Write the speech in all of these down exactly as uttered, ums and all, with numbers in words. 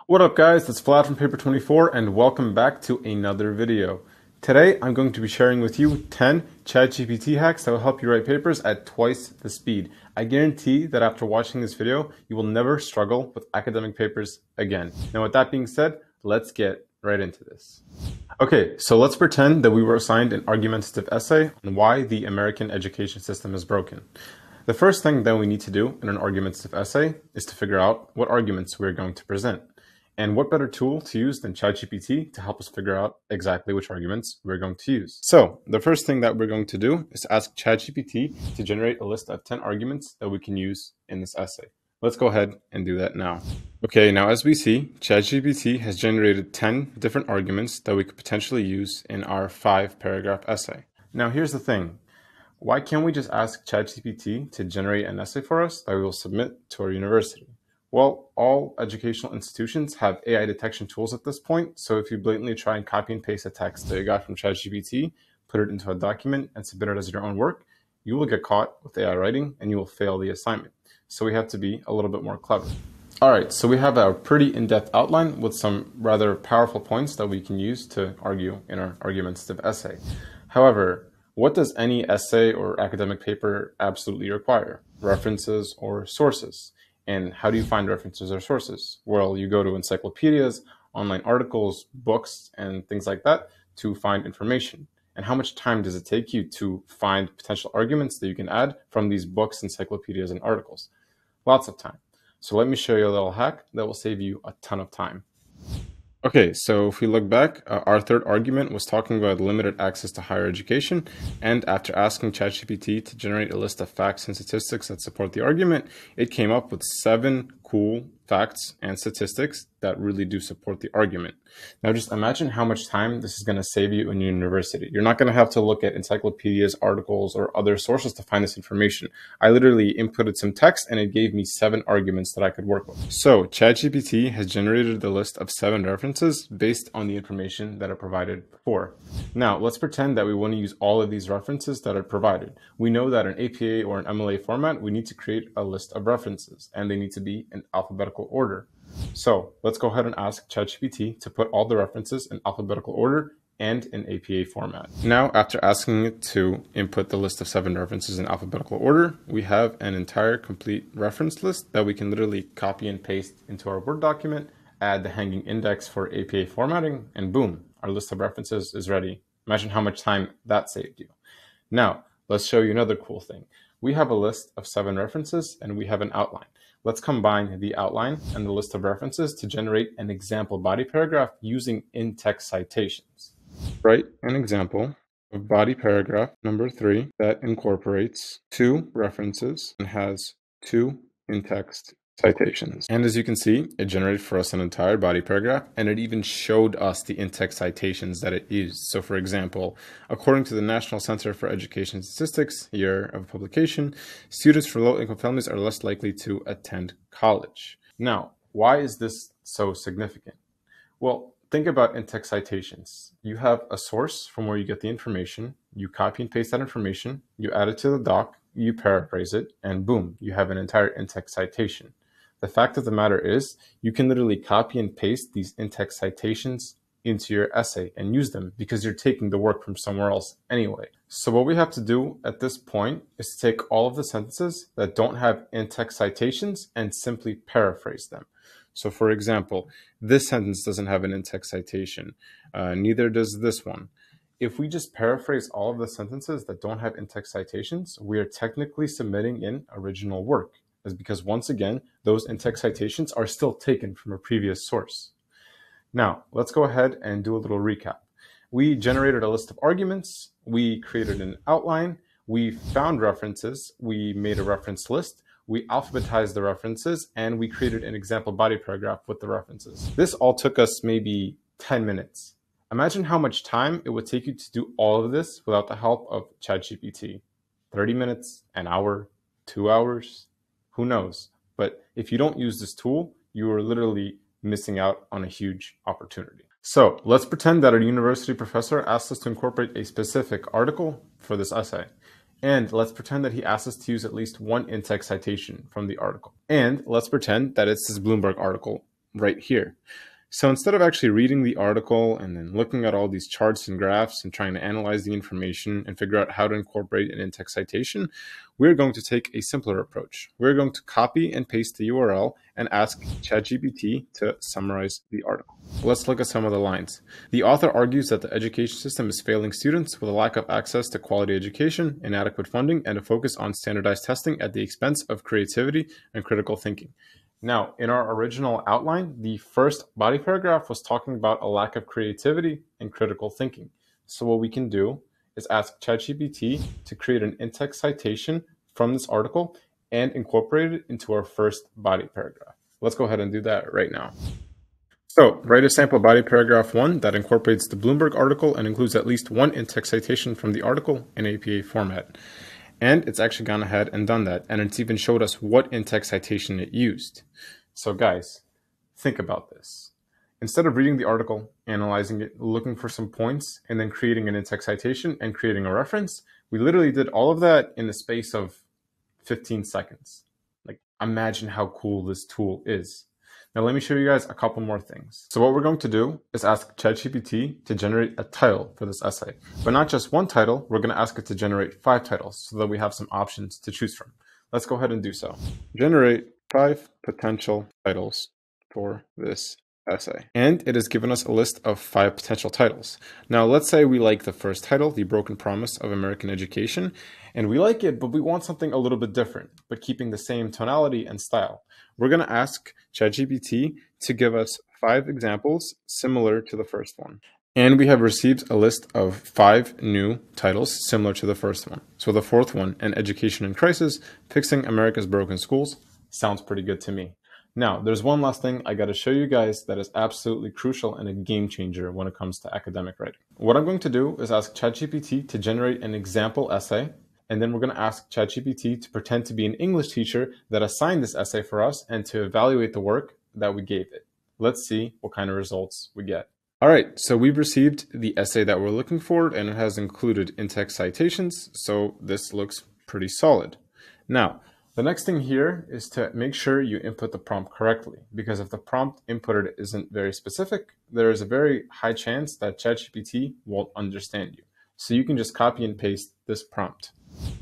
What up guys, it's Vlad from Paper twenty-four and welcome back to another video. Today I'm going to be sharing with you ten ChatGPT hacks that will help you write papers at twice the speed. I guarantee that after watching this video, you will never struggle with academic papers again. Now with that being said, let's get right into this. Okay, so let's pretend that we were assigned an argumentative essay on why the American education system is broken. The first thing that we need to do in an argumentative essay is to figure out what arguments we're going to present. And what better tool to use than ChatGPT to help us figure out exactly which arguments we're going to use. So the first thing that we're going to do is to ask ChatGPT to generate a list of ten arguments that we can use in this essay. Let's go ahead and do that now. Okay, now as we see, ChatGPT has generated ten different arguments that we could potentially use in our five paragraph essay. Now here's the thing. Why can't we just ask ChatGPT to generate an essay for us that we will submit to our university? Well, all educational institutions have A I detection tools at this point, so if you blatantly try and copy and paste a text that you got from ChatGPT, put it into a document, and submit it as your own work, you will get caught with A I writing and you will fail the assignment. So we have to be a little bit more clever. All right, so we have a pretty in-depth outline with some rather powerful points that we can use to argue in our argumentative essay. However, what does any essay or academic paper absolutely require? References or sources? And how do you find references or sources? Well, you go to encyclopedias, online articles, books, and things like that to find information. And how much time does it take you to find potential arguments that you can add from these books, encyclopedias, and articles? Lots of time. So let me show you a little hack that will save you a ton of time. Okay, so if we look back, uh, our third argument was talking about limited access to higher education, and after asking ChatGPT to generate a list of facts and statistics that support the argument, it came up with seven cool facts and statistics that really do support the argument. Now just imagine how much time this is going to save you in your university. You're not going to have to look at encyclopedias, articles, or other sources to find this information. I literally inputted some text and it gave me seven arguments that I could work with. So ChatGPT has generated the list of seven references based on the information that it provided before. Now let's pretend that we want to use all of these references that are provided. We know that in A P A or an M L A format, we need to create a list of references and they need to be in alphabetical order. So let's go ahead and ask ChatGPT to put all the references in alphabetical order and in A P A format. Now, after asking it to input the list of seven references in alphabetical order, we have an entire complete reference list that we can literally copy and paste into our Word document, add the hanging index for A P A formatting, and boom, our list of references is ready. Imagine how much time that saved you. Now, let's show you another cool thing. We have a list of seven references and we have an outline. Let's combine the outline and the list of references to generate an example body paragraph using in-text citations. Write an example of body paragraph number three that incorporates two references and has two in-text citations. And as you can see, it generated for us an entire body paragraph, and it even showed us the in-text citations that it used. So for example, according to the National Center for Education Statistics, year of publication, students from low-income families are less likely to attend college. Now, why is this so significant? Well, think about in-text citations. You have a source from where you get the information, you copy and paste that information, you add it to the doc, you paraphrase it, and boom, you have an entire in-text citation. The fact of the matter is, you can literally copy and paste these in-text citations into your essay and use them because you're taking the work from somewhere else anyway. So what we have to do at this point is to take all of the sentences that don't have in-text citations and simply paraphrase them. So for example, this sentence doesn't have an in-text citation, uh, neither does this one. If we just paraphrase all of the sentences that don't have in-text citations, we are technically submitting in original work. Is because once again, those in-text citations are still taken from a previous source. Now, let's go ahead and do a little recap. We generated a list of arguments, we created an outline, we found references, we made a reference list, we alphabetized the references, and we created an example body paragraph with the references. This all took us maybe ten minutes. Imagine how much time it would take you to do all of this without the help of ChatGPT. thirty minutes, an hour, two hours, who knows? But if you don't use this tool, you are literally missing out on a huge opportunity. So let's pretend that our university professor asked us to incorporate a specific article for this essay. And let's pretend that he asks us to use at least one in-text citation from the article. And let's pretend that it's this Bloomberg article right here. So instead of actually reading the article and then looking at all these charts and graphs and trying to analyze the information and figure out how to incorporate an in-text citation, we're going to take a simpler approach. We're going to copy and paste the U R L and ask ChatGPT to summarize the article. Let's look at some of the lines. The author argues that the education system is failing students with a lack of access to quality education, inadequate funding, and a focus on standardized testing at the expense of creativity and critical thinking. Now, in our original outline, the first body paragraph was talking about a lack of creativity and critical thinking. So what we can do is ask ChatGPT to create an in-text citation from this article and incorporate it into our first body paragraph. Let's go ahead and do that right now. So write a sample body paragraph one that incorporates the Bloomberg article and includes at least one in-text citation from the article in A P A format. And it's actually gone ahead and done that. And it's even showed us what in-text citation it used. So guys, think about this. Instead of reading the article, analyzing it, looking for some points, and then creating an in-text citation and creating a reference, we literally did all of that in the space of fifteen seconds. Like, imagine how cool this tool is. Now let me show you guys a couple more things. So what we're going to do is ask ChatGPT to generate a title for this essay, but not just one title. We're going to ask it to generate five titles so that we have some options to choose from. Let's go ahead and do so. Generate five potential titles for this essay. And it has given us a list of five potential titles. Now let's say we like the first title, The Broken Promise of American Education, and we like it, but we want something a little bit different, but keeping the same tonality and style. We're going to ask ChatGPT to give us five examples similar to the first one. And we have received a list of five new titles similar to the first one. So the fourth one, An Education in Crisis, Fixing America's Broken Schools, sounds pretty good to me. Now, there's one last thing I got to show you guys that is absolutely crucial and a game changer when it comes to academic writing. What I'm going to do is ask ChatGPT to generate an example essay. And then we're going to ask ChatGPT to pretend to be an English teacher that assigned this essay for us and to evaluate the work that we gave it. Let's see what kind of results we get. All right, so we've received the essay that we're looking for, and it has included in-text citations, so this looks pretty solid. Now, the next thing here is to make sure you input the prompt correctly, because if the prompt inputted isn't very specific, there is a very high chance that ChatGPT won't understand you. So you can just copy and paste this prompt.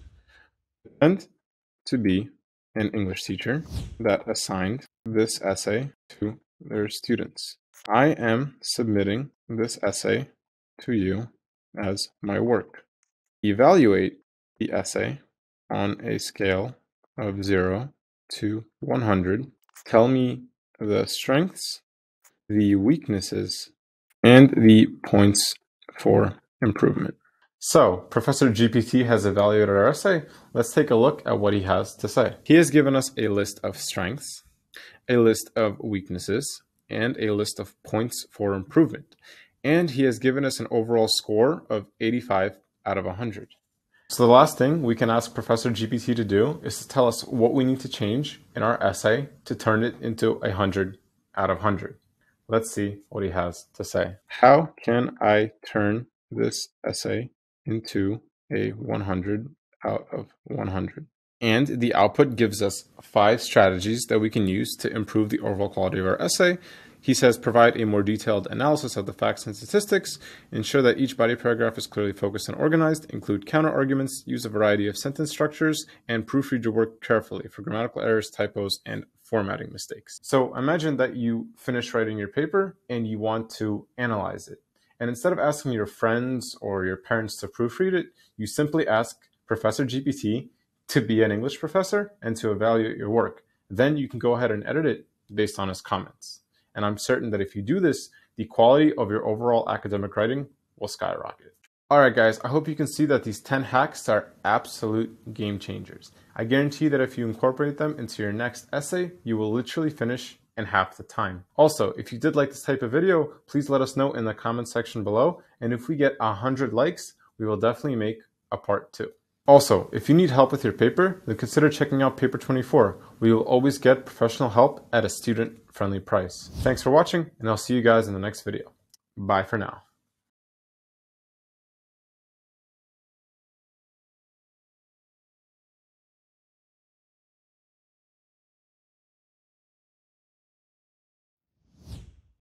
Pretend to be an English teacher that assigned this essay to their students. I am submitting this essay to you as my work. Evaluate the essay on a scale of zero to one hundred. Tell me the strengths, the weaknesses, and the points for improvement. So, Professor G P T has evaluated our essay. Let's take a look at what he has to say. He has given us a list of strengths, a list of weaknesses, and a list of points for improvement. And he has given us an overall score of eighty-five out of one hundred. So the last thing we can ask Professor G P T to do is to tell us what we need to change in our essay to turn it into a one hundred out of one hundred. Let's see what he has to say. How can I turn this essay into a one hundred out of one hundred? And the output gives us five strategies that we can use to improve the overall quality of our essay. He says, provide a more detailed analysis of the facts and statistics, ensure that each body paragraph is clearly focused and organized, include counter-arguments, use a variety of sentence structures, and proofread your work carefully for grammatical errors, typos, and formatting mistakes. So imagine that you finish writing your paper and you want to analyze it. And instead of asking your friends or your parents to proofread it, you simply ask Professor G P T to be an English professor and to evaluate your work. Then you can go ahead and edit it based on his comments. And I'm certain that if you do this, the quality of your overall academic writing will skyrocket. All right, guys, I hope you can see that these ten hacks are absolute game changers. I guarantee that if you incorporate them into your next essay, you will literally finish in half the time. Also, if you did like this type of video, please let us know in the comment section below. And if we get one hundred likes, we will definitely make a part two. Also, if you need help with your paper, then consider checking out Paper twenty-four. We will always get professional help at a student-friendly price. Thanks for watching, and I'll see you guys in the next video. Bye for now.